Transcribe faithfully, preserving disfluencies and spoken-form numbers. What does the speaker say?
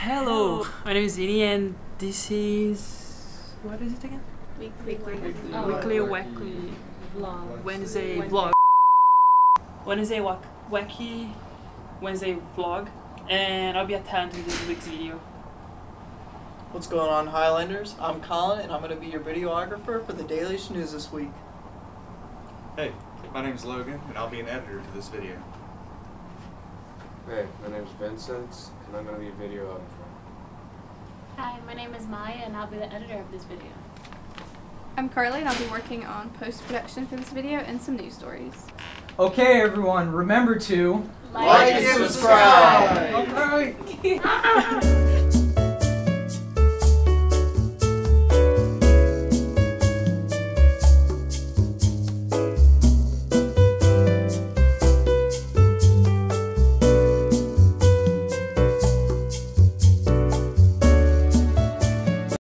Hello, my name is Vini and this is... what is it again? Weekly, weekly, oh, weekly Wacky vlog. Wednesday vlog. Wednesday wack Wacky Wednesday vlog, and I'll be attending this week's video. What's going on, Highlanders? I'm Collin, and I'm going to be your videographer for the Daily Snooze this week. Hey, my name's Logan, and I'll be an editor for this video. Hey, my name's Vincent, and I'm going to be a video editor. Hi, my name is Maya, and I'll be the editor of this video. I'm Karli, and I'll be working on post-production for this video and some news stories. Okay, everyone, remember to like and subscribe! Alright!